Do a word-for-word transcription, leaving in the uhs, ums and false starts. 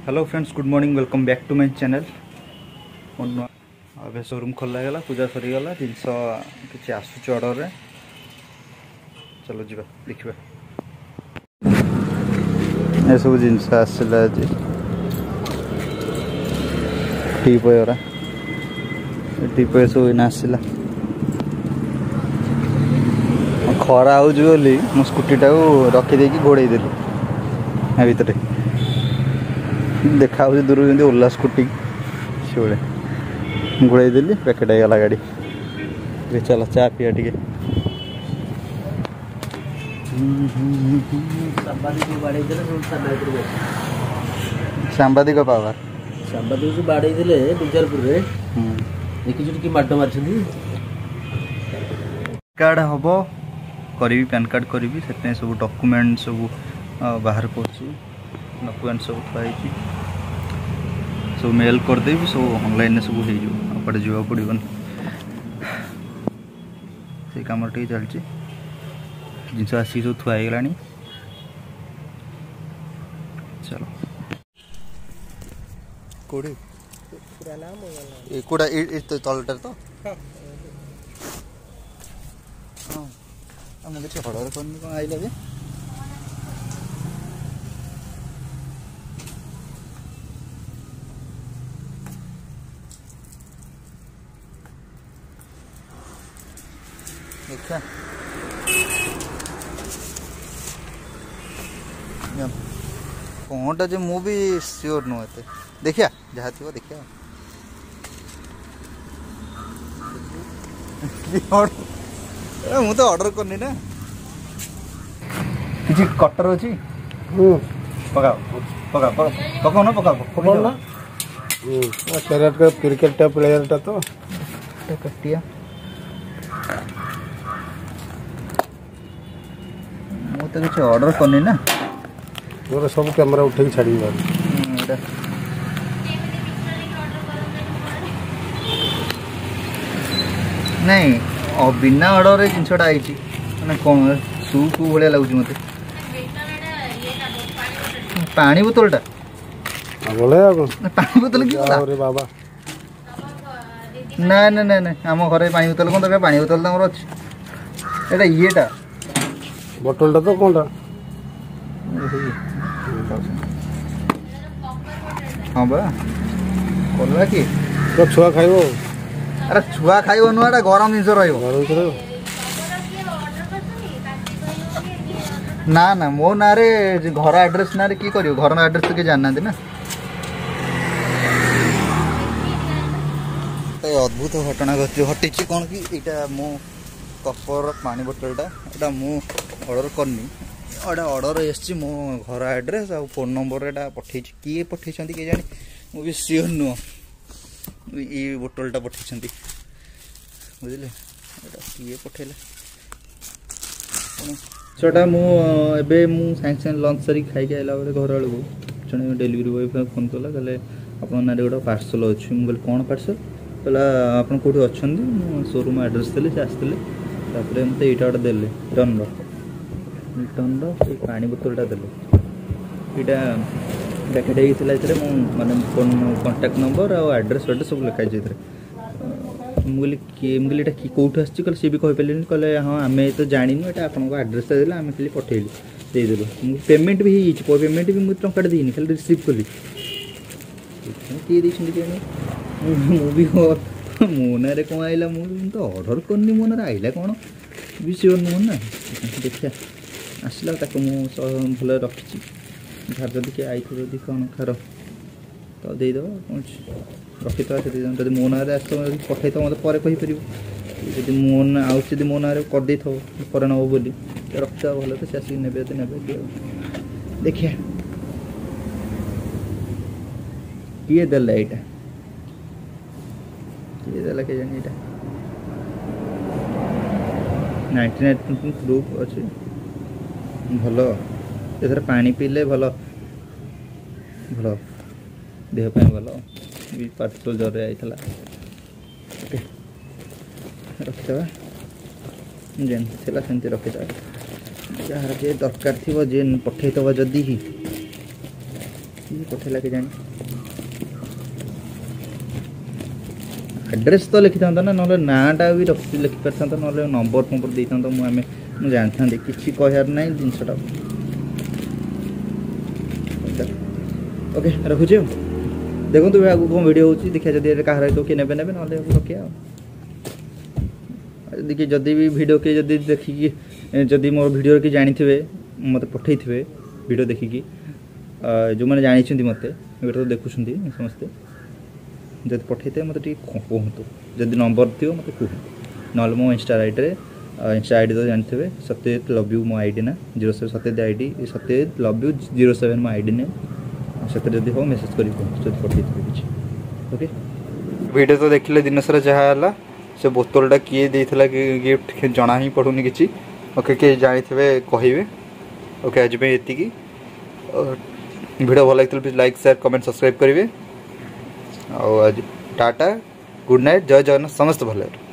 Hello friends, good morning, welcome back to my channel. अब showroom खोला गला, पूजा सरीगला, जिनस किसी आसूच ऑर्डर रे। चलो जी देखा ये सब जिनस आसला टीपयरा टीपय सब इन आसला खरा हो मो स्कूटी टा रखीदे घोड़े देली हाँ भितर देखा दूर जमी ओला स्कूटी से घोड़े देली पैकेट होगा गाड़ी। चलो चा पिया टे सांबादिक पावर सांबादिक बाड़े विजारपुर देखी माड मारी कार्ड हम करी पैन कार्ड करी से सब डॉक्यूमेंट सब बाहर कर डॉक्यूमेंट सब थी सब मेल करदेवी सब ऑनलाइन सब हो जा पड़ोन से कम टे चलती जिनस आसिक सब थुआगला। चलो कोड़ी कोड़ा तलटार तो मुझे किसी हड़र कर कौन आइला जे देखा कौनटा जे मु भी श्योर नुह एते देखिया जहाँ थी देखिया मु तो ऑर्डर करनी ना किसी कटर अच्छी पकाओ पकाओ पकाओ ना पकाओ पकाओ ना कैरेट का क्रिकेट टा प्लेयर टा तो कटिया मु तो किसी ऑर्डर करनी ना मोर सब कैमरा उठे छाड़ी नहीं और बिना ऑर्डर जिनसटा आई मैंने कौन सू कू भाया लगुच मत पानी बोतलटा पानी बोतल कि बाबा ना ना ना ना आम घर पानी बोतल कौन दरकार पानी बोतल तो अच्छी एटा येटा बोतलटा तो कौन हाँ बा कला कि तो छुआ खाइबो अरे छुआ खाइबो नुआटा गरम जिनस रहिबो ना ना मो ना रे घर एड्रेस ना रे की करियो घर एड्रेस तो के जानना ना। तो अद्भुत घटना घटी हटी कौन कि यहाँ मो कपर पानी बोतलटा यहाँ मु ऑर्डर करनी एटा ऑर्डर एसची मो घर एड्रेस आ फोन नंबर एटा पठे किए पठे किए जानी मु भी सियोर नुह ये बोतलटा पठे बुझे किए पठेले सेटा मुझे मुझे साइंस लंच सारी खाई आइला घर बेलू जड़े डेलीवरी बॉय फोन कला कहले आप गोटे पार्सल अच्छी मुझे कौन पार्सल कहला आप कौटी अच्छा शोरूम एड्रेस देले से आसते मत यहाँ गोटे देले रिटर्न रिटर्न पानी बोतलटा देले यहाँ पैकेट होता है माने फोन कॉन्टैक्ट नंबर और एड्रेस वेड्रेस सब लिखाई मुझे मुझे कि कौटू आसी सी भी कहीपर कहले हाँ आम तो जानू यहाँ आपको एड्रेस देला आम खाली पठेलु देदेलु पेमेंट भी हो पेमेंट भी मुझे टाँटा देनी खाली रिसीव कली किए देखिए मुझे मो ना कौन आइला मुझे तो ऑर्डर करनी मो ना आइला कौन भी सियोर नुह ना देखिया आसला भल रखी घर जब किए आई थी कौन खार तो देदेव कौन रखी तो मो ना आस पठे तो मतलब पर कहीपर जी मो ना आउट मो ना करदे पर नब बोली रखी भल तो आसिक ने ने देखिए किए देला यहाँ किए देला के जानी यहाँ नाइंटी नाइन प्रूफ अच्छे भल एथर पानी पीले भल भल देहपाई भल पार्सल जर आईला रखिदा जेन सेमती रखिदा जार जे दरकार थी जे पठेदब जदि किए पठेला के जानी एड्रेस तो लिखि था ना ना नाटा भी रखी लिखि पार था ना नंबर फंबर दे था मुझे मुझे जानी था कि कहार ना जिनसा ओके रखुचे देखो तो आगे कौन वीडियो होची देखिए जदि कहार तो किए नेबे नेबे ना रखिए देखिए जदि भी वीडियो के जदि देखिकी जदि मोर वीडियो के जानी थे मत पठे थे वीडियो देखिकी जो मैंने जानी मत वीडियो तो देखुं समस्ते जब पठे मत कहतु जदि नंबर थी मत कह ना मो इंस्टा आईडी इंस्टा आईडी तो जानते हैं सत्यजित लव यू मो आईडी ना zero seven Satyajit ID Satyajit love you zero seven मो आईडी ने से हो मेसेज कर पठे किसी ओके वीडियो तो देखिले दिन सारा जहाँ से बोतलटा किए देला गिफ्ट जना ही पड़ूनी कि ओके किए जानी थे कहे ओके आज ये वीडियो भल लगी please like share comment subscribe करेंगे आज टाटा गुड नाइट जय जगन्नाथ समस्त भल।